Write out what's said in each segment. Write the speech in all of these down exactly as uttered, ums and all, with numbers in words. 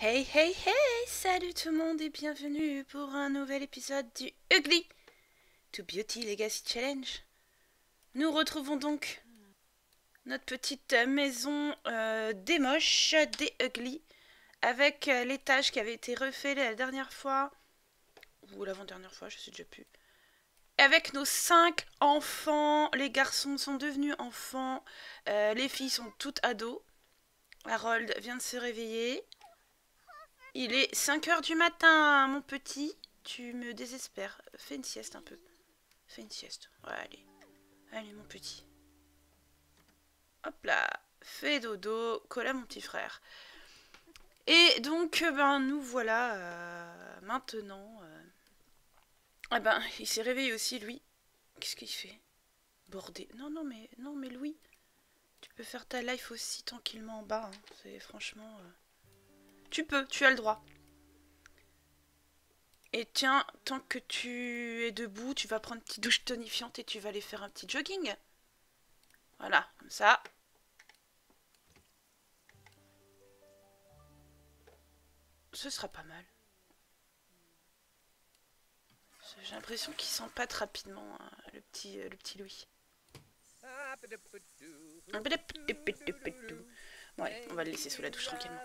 Hey hey hey, salut tout le monde et bienvenue pour un nouvel épisode du Ugly to Beauty Legacy Challenge. Nous retrouvons donc notre petite maison euh, des moches, des Ugly, avec euh, l'étage qui avait été refait la dernière fois, ou l'avant-dernière fois, je sais déjà plus. Avec nos cinq enfants, les garçons sont devenus enfants, euh, les filles sont toutes ados. Harold vient de se réveiller. Il est cinq heures du matin, mon petit. Tu me désespères. Fais une sieste un peu. Fais une sieste. Ouais, allez. Allez, mon petit. Hop là. Fais dodo. Colle à mon petit frère. Et donc, ben, nous voilà euh, maintenant. Euh... Ah ben, il s'est réveillé aussi, lui. Qu'est-ce qu'il fait? Bordé. Non, non, mais, non, mais Louis, tu peux faire ta life aussi tranquillement en bas. Hein. C'est franchement... Euh... Tu peux, tu as le droit. Et tiens, tant que tu es debout, tu vas prendre une petite douche tonifiante et tu vas aller faire un petit jogging. Voilà, comme ça. Ce sera pas mal. J'ai l'impression qu'il s'empâte rapidement, hein, le petit, euh, le petit Louis. Bon allez, on va le laisser sous la douche tranquillement.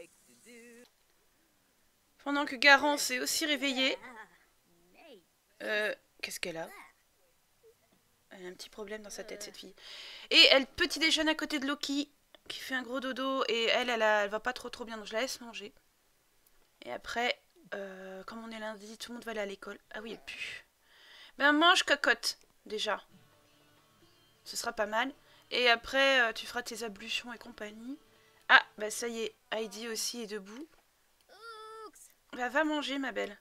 Pendant que Garance s'est aussi réveillée. Euh, qu'est-ce qu'elle a? Elle a un petit problème dans sa tête, cette fille. Et elle petit déjeune à côté de Loki, qui fait un gros dodo. Et elle, elle, a, elle va pas trop trop bien, donc je la laisse manger. Et après, euh, comme on est lundi, tout le monde va aller à l'école. Ah oui, elle pue. Ben mange cocotte, déjà. Ce sera pas mal. Et après, euh, tu feras tes ablutions et compagnie. Ah, bah ça y est, Heidi aussi est debout. Bah va manger, ma belle.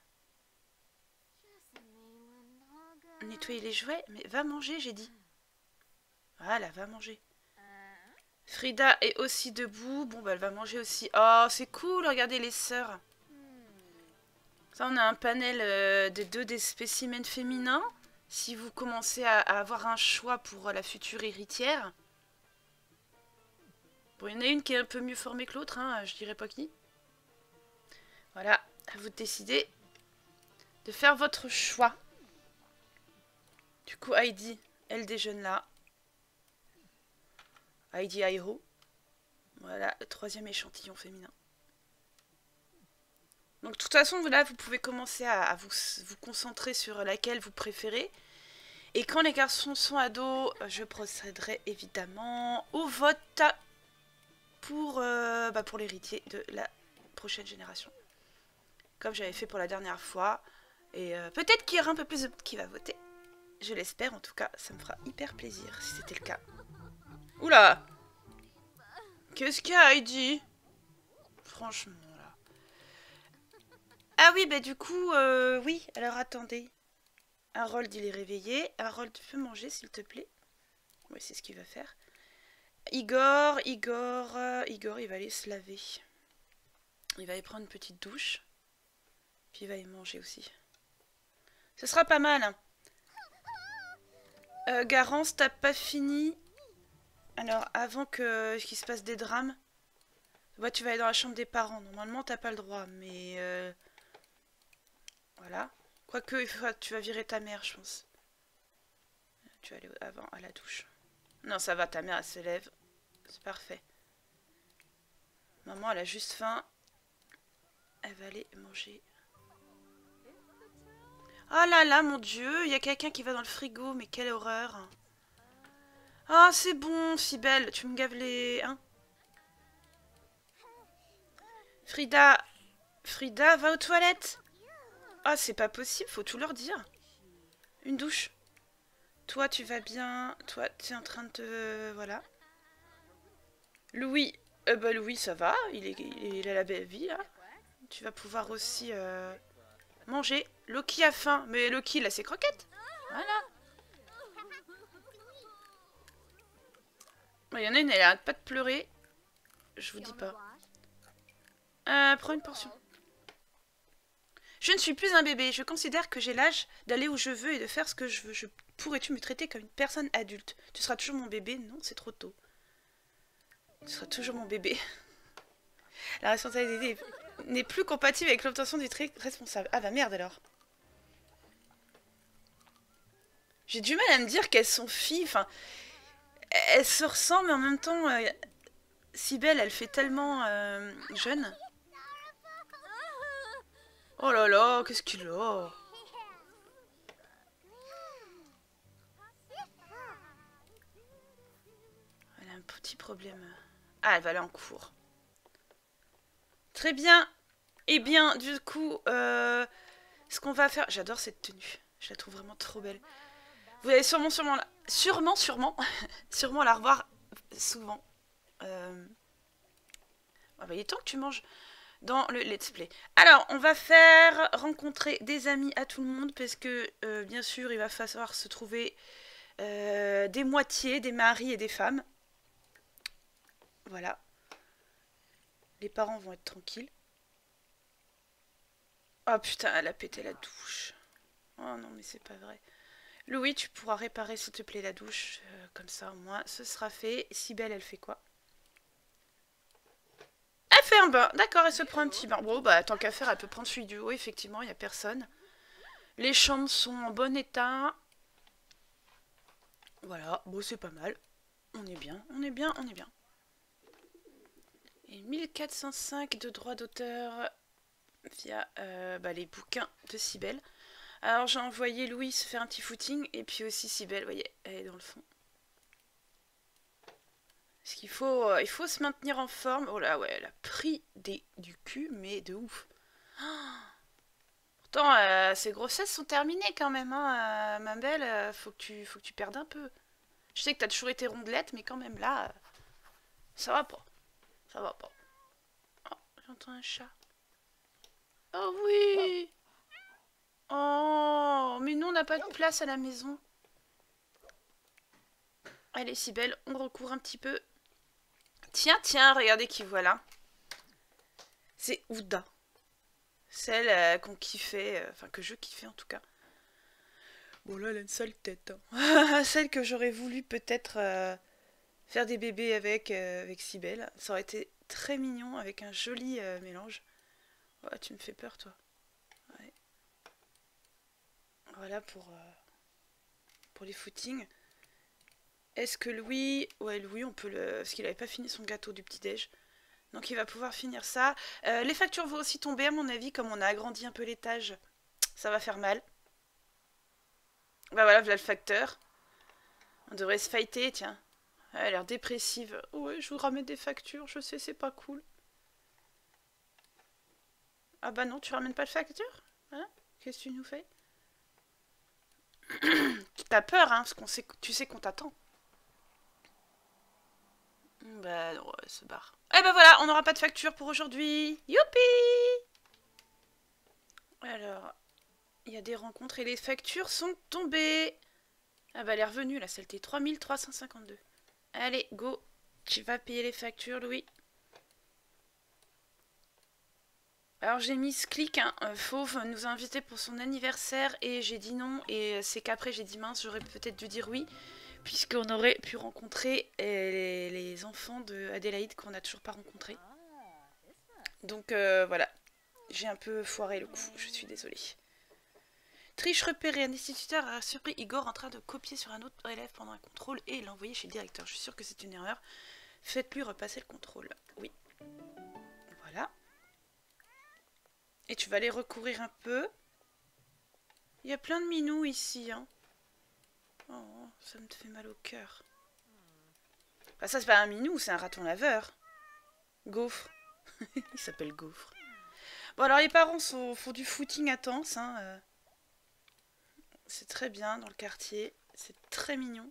Nettoyer les jouets? Mais va manger, j'ai dit. Voilà, va manger. Frida est aussi debout. Bon, bah elle va manger aussi. Oh, c'est cool, regardez les sœurs. Ça, on a un panel euh, de deux des spécimens féminins. Si vous commencez à, à avoir un choix pour la future héritière. Bon, il y en a une qui est un peu mieux formée que l'autre, hein, je dirais pas qui. Voilà, à vous de décider de faire votre choix. Du coup, Heidi, elle déjeune là. Heidi Airo. Voilà, le troisième échantillon féminin. Donc, de toute façon, là, vous pouvez commencer à, à vous, vous concentrer sur laquelle vous préférez. Et quand les garçons sont ados, je procéderai évidemment au vote pour, euh, bah pour l'héritier de la prochaine génération. Comme j'avais fait pour la dernière fois. Et euh, peut-être qu'il y aura un peu plus de monde qui va voter. Je l'espère, en tout cas, ça me fera hyper plaisir si c'était le cas. Oula! Qu'est-ce qu'il y a, Heidi? Franchement, là. Ah oui, bah du coup, euh, oui, alors attendez. Harold, il est réveillé. Harold, tu peux manger, s'il te plaît? Oui, c'est ce qu'il va faire. Igor, Igor, euh, Igor, il va aller se laver. Il va aller prendre une petite douche. Puis il va aller manger aussi. Ce sera pas mal, hein. Euh, Garance, t'as pas fini? Alors, avant que qu'il se passe des drames, bah, tu vas aller dans la chambre des parents. Normalement, t'as pas le droit, mais... Euh, voilà. Quoique, il faut, tu vas virer ta mère, je pense. Tu vas aller avant à la douche. Non, ça va, ta mère, elle se lève. C'est parfait. Maman, elle a juste faim. Elle va aller manger. Oh là là, mon Dieu, il y a quelqu'un qui va dans le frigo, mais quelle horreur. Ah, oh, c'est bon, si belle, tu me gaves les... Hein? Frida, Frida, va aux toilettes. Ah, c'est pas possible, faut tout leur dire. Une douche. Toi, tu vas bien. Toi, tu es en train de te... Voilà. Louis, euh, bah Louis, ça va, il, est, il a la belle vie, là. Tu vas pouvoir aussi euh, manger. Loki a faim, mais Loki, il a ses croquettes. Voilà. Il y en a une, elle arrête pas de pleurer. Je vous dis pas. Euh, prends une portion. Je ne suis plus un bébé. Je considère que j'ai l'âge d'aller où je veux et de faire ce que je veux. Je... Pourrais-tu me traiter comme une personne adulte? Tu seras toujours mon bébé? Non, c'est trop tôt. Tu seras toujours mon bébé. La responsabilité... n'est plus compatible avec l'obtention du trait responsable. Ah bah merde alors. J'ai du mal à me dire qu'elles sont filles, enfin... Elles se ressemblent, mais en même temps... Euh, Cybèle, elle fait tellement euh, jeune. Oh là là, qu'est-ce qu'il a? Elle a un petit problème. Ah, elle va aller en cours. Très bien. Eh bien, du coup, euh, ce qu'on va faire... J'adore cette tenue. Je la trouve vraiment trop belle. Vous allez sûrement, sûrement, la... sûrement, sûrement, sûrement la revoir souvent. Euh... Ah bah, il est temps que tu manges dans le let's play. Alors, on va faire rencontrer des amis à tout le monde parce que, euh, bien sûr, il va falloir se trouver euh, des moitiés, des maris et des femmes. Voilà. Les parents vont être tranquilles. Oh putain, elle a pété la douche. Oh non, mais c'est pas vrai. Louis, tu pourras réparer, s'il te plaît, la douche. Euh, comme ça, au moins, ce sera fait. Cybèle, elle fait quoi? Elle fait un bain. D'accord, elle se prend un petit bain. Bon, bah, tant qu'à faire, elle peut prendre celui du haut. Effectivement, il n'y a personne. Les chambres sont en bon état. Voilà, bon, c'est pas mal. On est bien, on est bien, on est bien. Et mille quatre cent cinq de droits d'auteur via euh, bah, les bouquins de Cybèle. Alors j'ai envoyé Louis se faire un petit footing et puis aussi Cybèle, vous voyez, elle est dans le fond. Parce qu'il faut, euh, il faut se maintenir en forme. Oh là, ouais, elle a pris des, du cul, mais de ouf. Oh, pourtant, euh, ces grossesses sont terminées quand même, hein, euh, ma belle. Euh, faut que tu, faut que tu perdes un peu. Je sais que t'as toujours été rondelette, mais quand même là, euh, ça va pas. Ça va pas. Oh, j'entends un chat. Oh oui. Oh, mais nous on n'a pas de place à la maison. Allez, Cybèle, on recourt un petit peu. Tiens, tiens, regardez qui voilà. C'est Ouda. Celle euh, qu'on kiffait, euh, enfin que je kiffais en tout cas. Bon là, elle a une sale tête. Hein. Celle que j'aurais voulu peut-être euh, faire des bébés avec, euh, avec Cybèle. Ça aurait été très mignon avec un joli euh, mélange. Oh, tu me fais peur, toi. Ouais. Voilà pour, euh, pour les footings. Est-ce que Louis... Ouais, Louis, on peut le... Parce qu'il n'avait pas fini son gâteau du petit-déj. Donc il va pouvoir finir ça. Euh, les factures vont aussi tomber, à mon avis, comme on a agrandi un peu l'étage. Ça va faire mal. Bah voilà, voilà le facteur. On devrait se fighter, tiens. Elle a l'air dépressive. Ouais, je vous ramène des factures, je sais, c'est pas cool. Ah bah non, tu ramènes pas de facture? Hein? Qu'est-ce que tu nous fais? T'as peur, hein, parce qu'on sait, tu sais qu'on t'attend. Bah non, elle se barre. Eh ben voilà, on n'aura pas de facture pour aujourd'hui. Youpi! Alors, il y a des rencontres et les factures sont tombées. Ah bah elle est revenue là, celle-ci. trois mille trois cent cinquante-deux. Allez, go. Tu vas payer les factures, Louis. Alors j'ai mis ce clic, hein. Fauve nous a invités pour son anniversaire et j'ai dit non. Et c'est qu'après j'ai dit mince, j'aurais peut-être dû dire oui. Puisqu'on aurait pu rencontrer les, les enfants de Adélaïde qu'on n'a toujours pas rencontrés. Donc euh, voilà, j'ai un peu foiré le coup, je suis désolée. Triche repérée, un instituteur a surpris Igor en train de copier sur un autre élève pendant un contrôle et l'a envoyé chez le directeur. Je suis sûre que c'est une erreur. Faites-lui repasser le contrôle. Oui. Voilà. Et tu vas aller recourir un peu. Il y a plein de minous ici, hein. Oh, ça me fait mal au cœur. Enfin, ça, c'est pas un minou, c'est un raton laveur. Gaufre. Il s'appelle Gaufre. Bon, alors les parents sont, font du footing intense, hein. Euh, c'est très bien dans le quartier. C'est très mignon.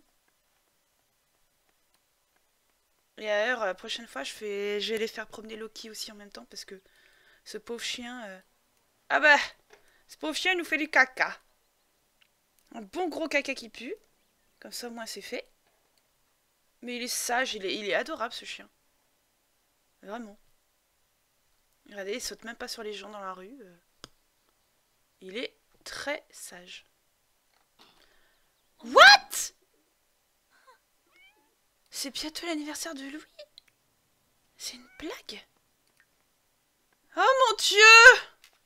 Et d'ailleurs, la prochaine fois, je, fais, je vais les faire promener Loki aussi en même temps parce que ce pauvre chien... Euh... Ah bah, ce pauvre chien nous fait du caca. Un bon gros caca qui pue. Comme ça, au moins, c'est fait. Mais il est sage, il est, il est adorable, ce chien. Vraiment. Regardez, il saute même pas sur les gens dans la rue. Il est très sage. What? C'est bientôt l'anniversaire de Louis? C'est une blague? Oh mon Dieu!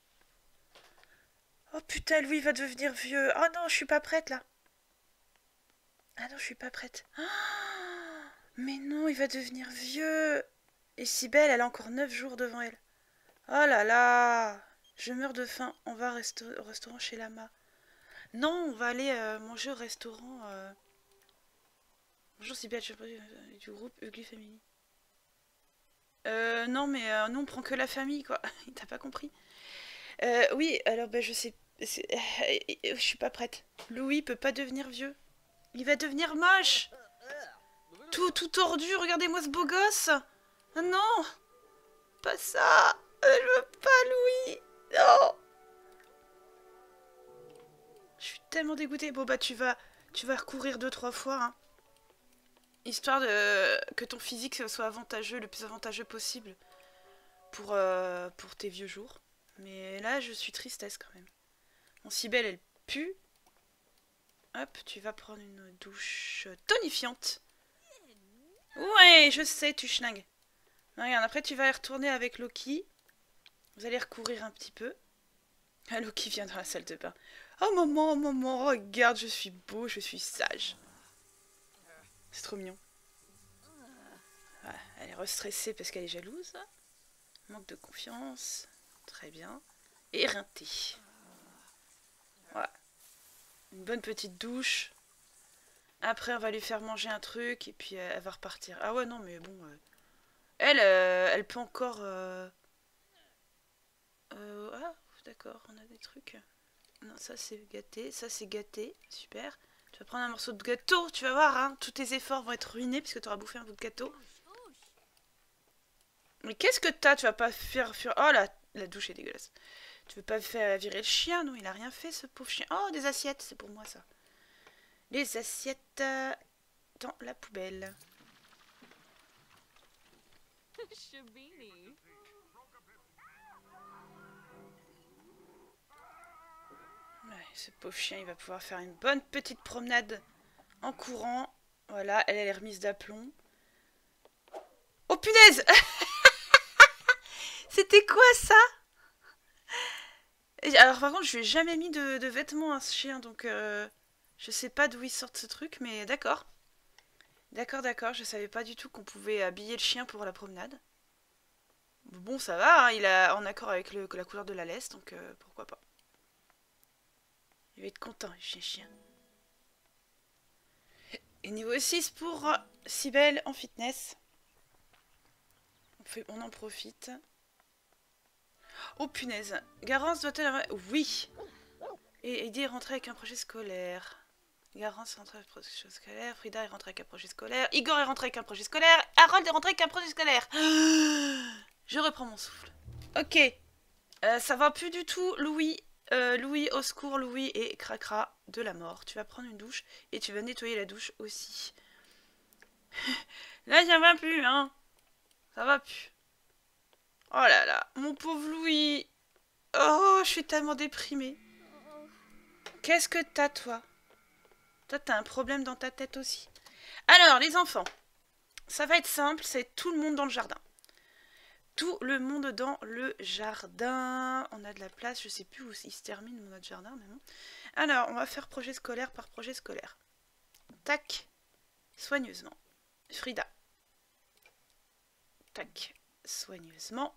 Oh putain, Louis va devenir vieux. Oh non, je suis pas prête là. Ah non, je suis pas prête. Oh, mais non, il va devenir vieux. Et Cybèle, elle a encore neuf jours devant elle. Oh là là. Je meurs de faim. On va au restaurant chez Lama. Non, on va aller euh, manger au restaurant. Euh... Bonjour Cybèle, je suis du groupe Ugly Family. Euh, non, mais euh, nous on prend que la famille, quoi. T'as pas compris? euh, Oui, alors ben je sais. Je suis pas prête. Louis peut pas devenir vieux. Il va devenir moche. Tout, tout tordu, regardez-moi ce beau gosse. Ah non, pas ça. Euh, je veux pas Louis. Non. Je suis tellement dégoûtée. Bon bah tu vas, tu vas recourir deux trois fois, hein. Histoire de que ton physique soit avantageux, le plus avantageux possible pour, euh, pour tes vieux jours. Mais là, je suis tristesse quand même. Mon Cybèle, elle pue. Hop, tu vas prendre une douche tonifiante. Ouais, je sais, tu schlingues. Regarde, après tu vas y retourner avec Loki. Vous allez recourir un petit peu. Ah, Loki vient dans la salle de bain. Oh maman, maman, regarde, je suis beau, je suis sage. C'est trop mignon. Ah, elle est restressée parce qu'elle est jalouse. Manque de confiance. Très bien. Éreintée. Voilà. Une bonne petite douche. Après, on va lui faire manger un truc et puis euh, elle va repartir. Ah ouais, non, mais bon. Euh, elle, euh, elle peut encore... Euh... Euh, ah, d'accord, on a des trucs. Non, ça c'est gâté, ça c'est gâté. Super. Tu vas prendre un morceau de gâteau, tu vas voir, hein. Tous tes efforts vont être ruinés puisque tu auras bouffé un bout de gâteau. Mais qu'est-ce que t'as? Tu vas pas faire... faire... Oh, la, la douche est dégueulasse. Tu veux pas faire virer le chien? Non, il a rien fait, ce pauvre chien. Oh, des assiettes, c'est pour moi, ça. Les assiettes euh, dans la poubelle. Ouais, ce pauvre chien, il va pouvoir faire une bonne petite promenade en courant. Voilà, elle, elle est remise d'aplomb. Oh, punaise! C'était quoi, ça? Alors, par contre, je lui ai jamais mis de, de vêtements à ce chien, donc... Euh, je sais pas d'où il sort ce truc, mais d'accord. D'accord, d'accord, je savais pas du tout qu'on pouvait habiller le chien pour la promenade. Bon, ça va, hein, il est en accord avec le, la couleur de la laisse, donc euh, pourquoi pas. Il va être content, le chien-chien. Et niveau six pour Cybèle en fitness. On, fait, on en profite. Oh punaise. Garance doit-elle... Oui. Et aider à rentrer avec un projet scolaire. Garance est rentrée avec un projet scolaire. Frida est rentrée avec un projet scolaire. Igor est rentré avec un projet scolaire. Harold est rentré avec un projet scolaire. Je reprends mon souffle. Ok. Euh, ça va plus du tout, Louis. Euh, Louis, au secours, Louis et Cracra de la mort. Tu vas prendre une douche et tu vas nettoyer la douche aussi. Là, ça va plus, hein. Ça va plus. Oh là là, mon pauvre Louis. Oh, je suis tellement déprimée. Qu'est-ce que t'as, toi? Toi, t'as un problème dans ta tête aussi. Alors, les enfants, ça va être simple, c'est tout le monde dans le jardin. Tout le monde dans le jardin. On a de la place, je sais plus où il se termine notre jardin, mais bon. Alors, on va faire projet scolaire par projet scolaire. Tac, soigneusement. Frida. Tac, soigneusement.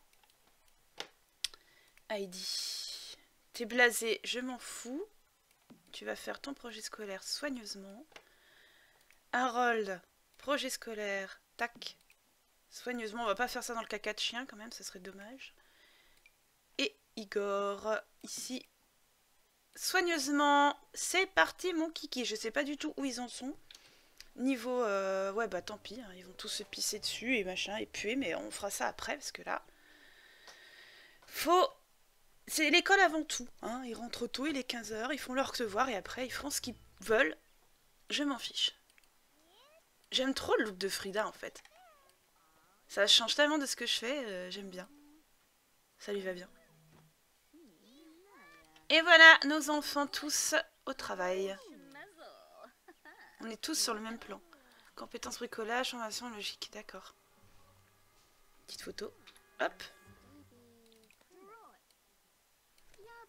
Heidi. T'es blasé, je m'en fous. Tu vas faire ton projet scolaire soigneusement. Harold, projet scolaire, tac, soigneusement. On va pas faire ça dans le caca de chien quand même, ça serait dommage. Et Igor, ici, soigneusement. C'est parti mon kiki. Je sais pas du tout où ils en sont. Niveau, euh, ouais bah tant pis, hein, ils vont tous se pisser dessus et machin et puer, mais on fera ça après parce que là, faut... C'est l'école avant tout, hein. Ils rentrent tôt, il est quinze heures, ils font leur devoir et après ils feront ce qu'ils veulent. Je m'en fiche. J'aime trop le look de Frida en fait. Ça change tellement de ce que je fais, euh, j'aime bien. Ça lui va bien. Et voilà, nos enfants tous au travail. On est tous sur le même plan. Compétences bricolage, formation logique, d'accord. Petite photo. Hop.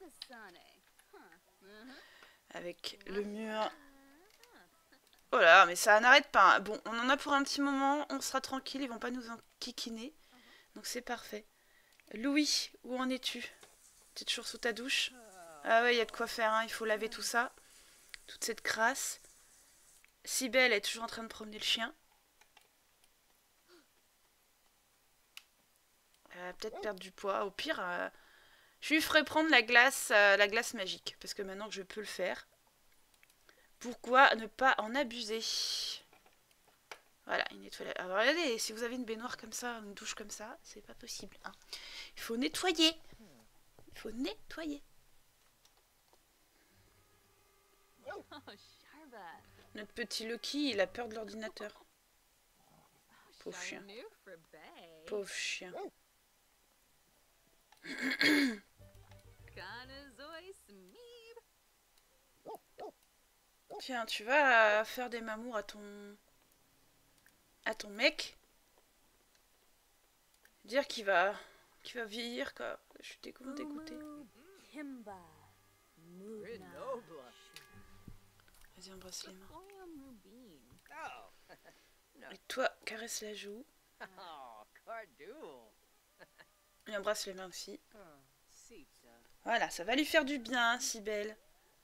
Avec le mur. Oh là, mais ça n'arrête pas. Bon, on en a pour un petit moment. On sera tranquille. Ils vont pas nous enquiquiner. Donc c'est parfait. Louis, où en es-tu? Tu es toujours sous ta douche? Ah ouais, il y a de quoi faire. Hein. Il faut laver tout ça. Toute cette crasse. Cybèle est toujours en train de promener le chien. Elle va peut-être perdre du poids. Au pire, euh, je lui ferai prendre la glace, euh, la glace magique. Parce que maintenant que je peux le faire. Pourquoi ne pas en abuser? Voilà, une toilette. Alors regardez, si vous avez une baignoire comme ça, une douche comme ça, c'est pas possible. Hein. Il faut nettoyer. Il faut nettoyer. Notre petit Loki, il a peur de l'ordinateur. Pauvre chien. Pauvre chien. Tiens, tu vas faire des mamours à ton... à ton mec. Dire qu'il va... qu'il va vieillir, quoi. Je suis dégoûtée. Vas-y, embrasse les mains. Et toi, caresse la joue. Et embrasse les mains aussi. Voilà, ça va lui faire du bien, Cybèle.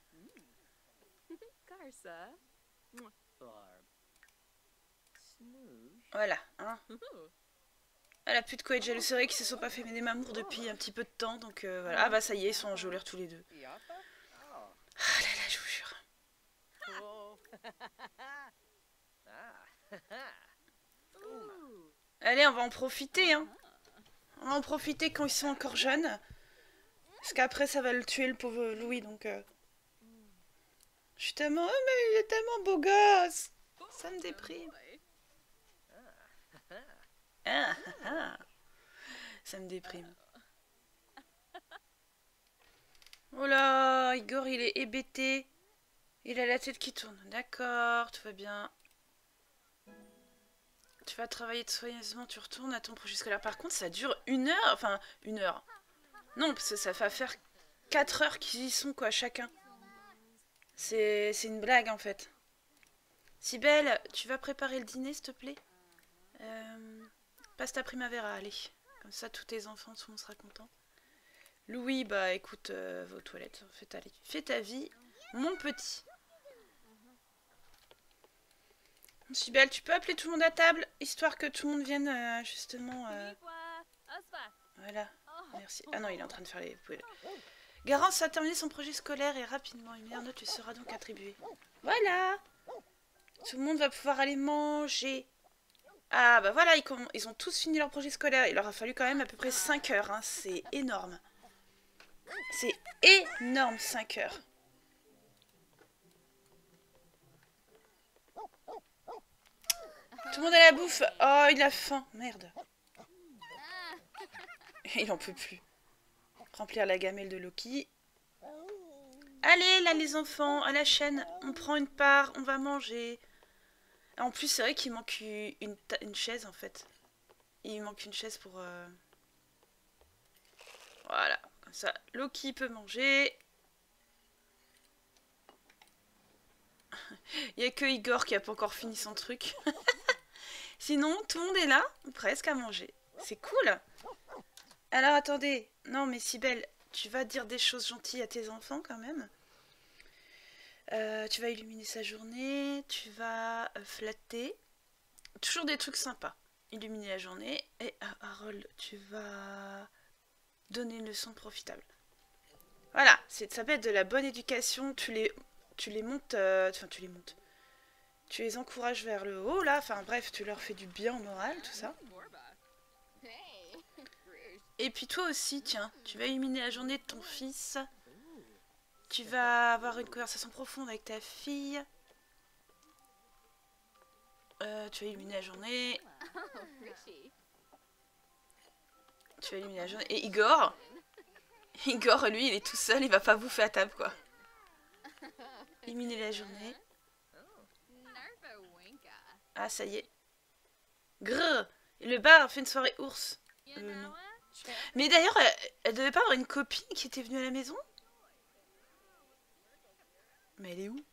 Voilà, hein. Elle a plus de quoi être jalouse. C'est vrai qu'ils se sont pas fait des mamours depuis un petit peu de temps, donc euh, voilà. Ah bah ça y est, ils sont enjôleurs tous les deux. Ah là là, je vous jure. Allez, on va en profiter, hein. On va en profiter quand ils sont encore jeunes. Parce qu'après, ça va le tuer, le pauvre Louis, donc... Euh... Je suis tellement... Oh, mais il est tellement beau gosse. Ça me déprime. Ah, ah, ah. Ça me déprime. Oh là, Igor, il est hébété. Il a la tête qui tourne. D'accord, tout va bien. Tu vas travailler soigneusement, tu retournes à ton projet scolaire. Par contre, ça dure une heure. Enfin, une heure. Non, parce que ça va faire quatre heures qu'ils y sont, quoi, chacun. C'est une blague, en fait. Cybèle, tu vas préparer le dîner, s'il te plaît? euh, Passe ta primavera, allez. Comme ça, tous tes enfants, tout le monde sera content. Louis, bah écoute, euh, va aux toilettes. Fais ta, fais ta vie, mon petit. Cybèle, tu peux appeler tout le monde à table, histoire que tout le monde vienne, euh, justement... Euh... Voilà, merci. Ah non, il est en train de faire les... Garance a terminé son projet scolaire et rapidement, une meilleure note lui sera donc attribuée. Voilà. Tout le monde va pouvoir aller manger. Ah bah voilà, ils, ils ont tous fini leur projet scolaire. Il leur a fallu quand même à peu près cinq heures. Hein. C'est énorme. C'est énorme, cinq heures. Tout le monde a la bouffe. Oh, il a faim. Merde. Il en peut plus. Remplir la gamelle de Loki. Allez, là, les enfants, à la chaîne. On prend une part, on va manger. En plus, c'est vrai qu'il manque une, une chaise, en fait. Il manque une chaise pour... Euh... Voilà, comme ça, Loki peut manger. Il n'y a que Igor qui n'a pas encore fini son truc. Sinon, tout le monde est là, presque à manger. C'est cool. Alors, attendez. Non, mais Cybèle, tu vas dire des choses gentilles à tes enfants, quand même. Euh, tu vas illuminer sa journée, tu vas euh, flatter. Toujours des trucs sympas. Illuminer la journée. Et à Harold, tu vas donner une leçon profitable. Voilà, ça peut être de la bonne éducation. Tu les, tu les montes, euh, enfin tu les montes. Tu les encourages vers le haut, là. Enfin bref, tu leur fais du bien au moral, tout ça. Et puis toi aussi, tiens, tu vas illuminer la journée de ton fils. Tu vas avoir une conversation profonde avec ta fille. Euh, tu vas illuminer la journée. Tu vas illuminer la journée. Et Igor, Igor, lui, il est tout seul, il va pas bouffer à table, quoi. Illuminer la journée. Ah, ça y est. Grrr. Et le bar a fait une soirée ours. Euh, non. Mais d'ailleurs, elle, elle devait pas avoir une copine qui était venue à la maison? Mais elle est où?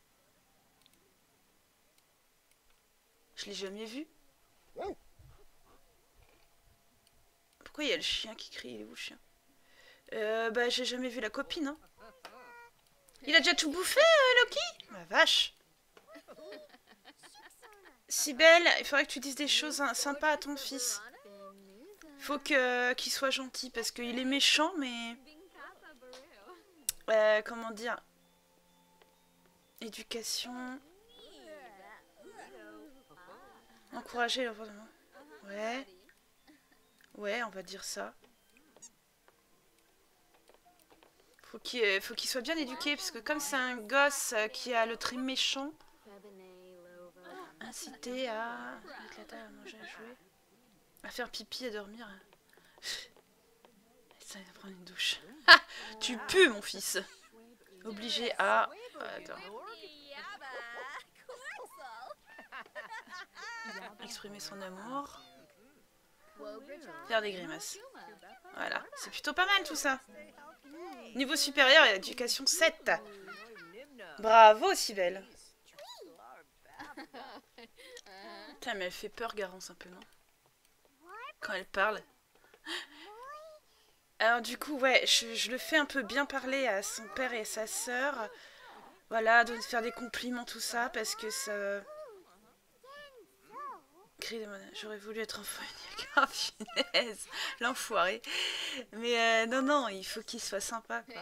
Je l'ai jamais vue. Pourquoi il y a le chien qui crie? Il est où le chien? Euh, bah j'ai jamais vu la copine. Hein. Il a déjà tout bouffé, euh, Loki? Ma vache. Sibelle, il faudrait que tu dises des choses hein, sympas à ton fils. Faut que qu'il soit gentil parce qu'il est méchant, mais euh, comment dire? Éducation. Encourager l'environnement. Ouais. Ouais, on va dire ça. Faut qu'il faut qu'il soit bien éduqué parce que comme c'est un gosse qui a le trait méchant. Inciter à mettre la table à manger, à jouer, à faire pipi, à dormir. Ça va prendre une douche. Ah, tu pues, mon fils. Obligé à... Attends. Exprimer son amour. Faire des grimaces. Voilà, c'est plutôt pas mal tout ça. Niveau supérieur, éducation sept. Bravo, Sibelle. Putain, mais elle fait peur, Garance, un peu, non? Quand elle parle. Alors du coup, ouais, je, je le fais un peu bien parler à son père et à sa sœur. Voilà, de faire des compliments, tout ça, parce que ça... J'aurais voulu être enfant unique. Oh, finesse, l'enfoiré. Mais euh, non, non, il faut qu'il soit sympa, quoi.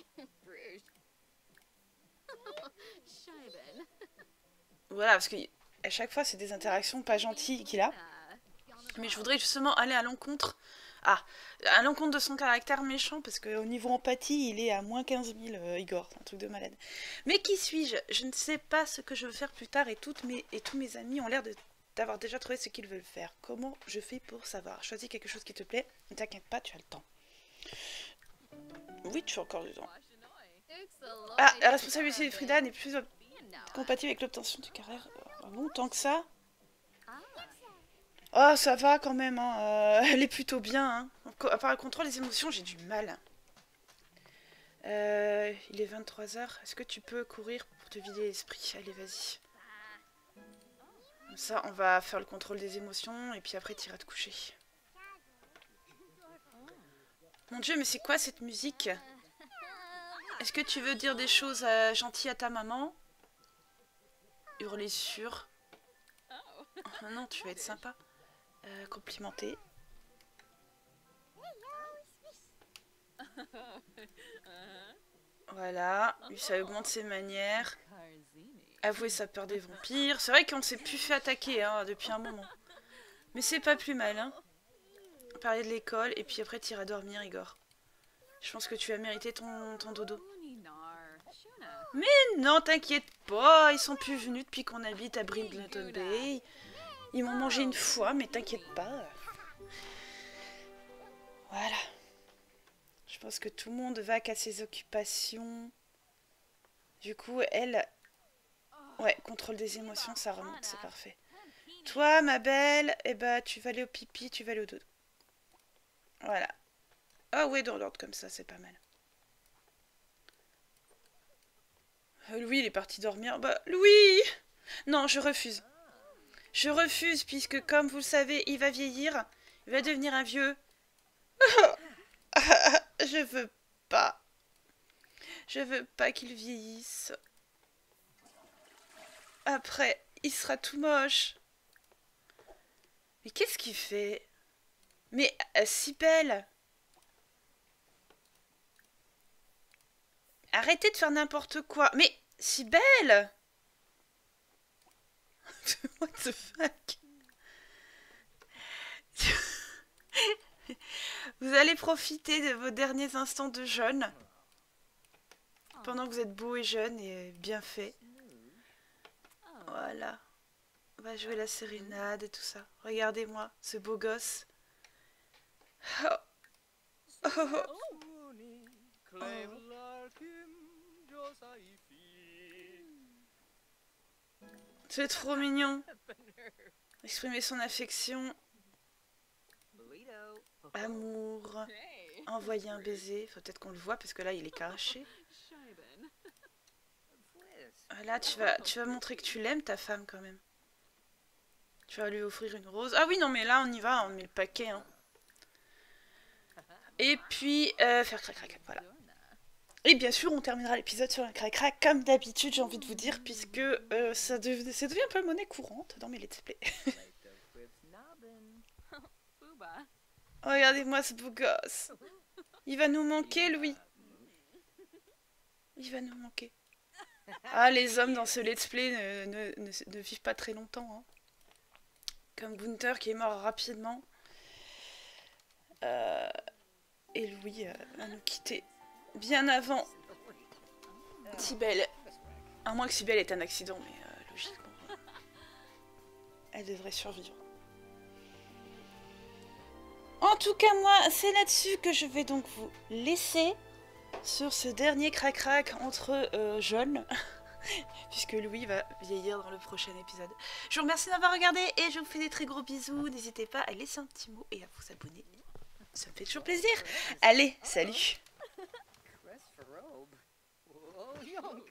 Voilà, parce que à chaque fois, c'est des interactions pas gentilles qu'il a. Mais je voudrais justement aller à l'encontre... Ah, à l'encontre de son caractère méchant, parce qu'au niveau empathie, il est à moins quinze mille, euh, Igor, c'est un truc de malade. Mais qui suis-je? Je ne sais pas ce que je veux faire plus tard, et, toutes mes, et tous mes amis ont l'air d'avoir déjà trouvé ce qu'ils veulent faire. Comment je fais pour savoir? Choisis quelque chose qui te plaît, ne t'inquiète pas, tu as le temps. Oui, tu as encore du temps. Ah, la responsabilité de Frida n'est plus compatible avec l'obtention du carrière. Ah bon, tant que ça? Oh, ça va quand même, hein. Euh, elle est plutôt bien. Hein. À part le contrôle des émotions, j'ai du mal. Euh, il est vingt-trois heures. Est-ce que tu peux courir pour te vider l'esprit? Allez, vas-y. Comme ça, on va faire le contrôle des émotions et puis après, tu iras te coucher. Mon Dieu, mais c'est quoi cette musique? Est-ce que tu veux dire des choses euh, gentilles à ta maman? Hurler sur. Oh, non, tu vas être sympa. Euh, complimenter. Voilà, ça augmente ses manières. Avouer sa peur des vampires. C'est vrai qu'on s'est plus fait attaquer hein, depuis un moment. Mais c'est pas plus mal. Hein. Parler de l'école et puis après t'iras dormir, Igor. Je pense que tu as mérité ton, ton dodo. Mais non, t'inquiète pas, ils sont plus venus depuis qu'on habite à Brindleton Bay. Ils m'ont mangé une fois, mais t'inquiète pas. Voilà. Je pense que tout le monde va qu'à ses occupations. Du coup, elle... Ouais, contrôle des émotions, ça remonte, c'est parfait. Toi, ma belle, eh ben, tu vas aller au pipi, tu vas aller au dodo. Voilà. Ah ouais, dans l'ordre comme ça, c'est pas mal. Louis, il est parti dormir. Bah, Louis! Non, je refuse. Je refuse, puisque comme vous le savez, il va vieillir. Il va devenir un vieux. Je veux pas. Je veux pas qu'il vieillisse. Après, il sera tout moche. Mais qu'est-ce qu'il fait? Mais euh, si belle. Arrêtez de faire n'importe quoi. Mais si belle. What the fuck? Vous allez profiter de vos derniers instants de jeûne. Pendant que vous êtes beau et jeune et bien fait. Voilà. On va jouer la sérénade et tout ça. Regardez-moi, ce beau gosse. Oh. Oh. Oh. C'est trop mignon. Exprimer son affection. Amour. Envoyer un baiser. Faut peut-être qu'on le voit parce que là il est caché. Là, tu vas, tu vas montrer que tu l'aimes, ta femme, quand même. Tu vas lui offrir une rose. Ah oui, non, mais là, on y va, on met le paquet. Hein. Et puis, euh, faire crac-crac, voilà. Et bien sûr, on terminera l'épisode sur un crac-crac, comme d'habitude, j'ai envie de vous dire, puisque euh, ça, dev ça devient un peu monnaie courante dans mes let's play. Regardez-moi ce beau gosse. Il va nous manquer, Louis. Il va nous manquer. Ah, les hommes dans ce let's play ne, ne, ne, ne vivent pas très longtemps. Hein. Comme Gunther qui est mort rapidement. Euh, et Louis euh, va nous quitter bien avant Cybèle. À moins que Cybèle ait un accident, mais euh, logiquement, euh, elle devrait survivre. En tout cas, moi, c'est là-dessus que je vais donc vous laisser sur ce dernier crac-crac entre euh, jeunes, puisque Louis va vieillir dans le prochain épisode. Je vous remercie d'avoir regardé et je vous fais des très gros bisous. N'hésitez pas à laisser un petit mot et à vous abonner. Ça me fait toujours plaisir. Allez, salut!